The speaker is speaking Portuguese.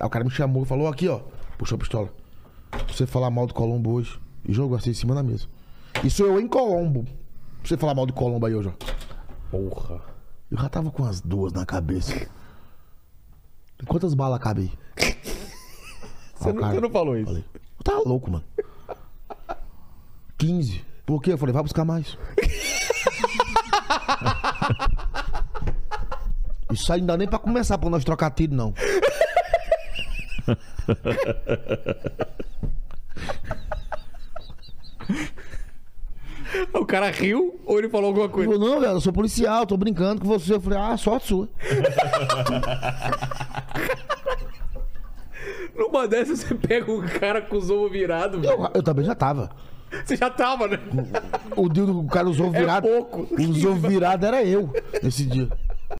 Aí o cara me chamou e falou, aqui, ó. Puxou a pistola. Pra você falar mal do Colombo hoje. E jogou assim em cima da mesa. Isso eu em Colombo. Pra você falar mal do Colombo aí hoje, ó. Porra. Eu já tava com as 2 na cabeça. Quantas balas cabe aí? Você não falou isso. Falei, tá louco, mano. 15. Por quê? Eu falei, vai buscar mais. Isso aí não dá nem pra começar pra nós trocar tiro, não. O cara riu ou ele falou alguma coisa? Eu falei, não, velho, eu sou policial, tô brincando com você. Eu falei, ah, sorte sua. Numa dessas você pega um cara com os ovos virados, velho. Eu também já tava. Você já tava, né? O dia do cara usou virado. pouco. Usou virado era eu nesse dia.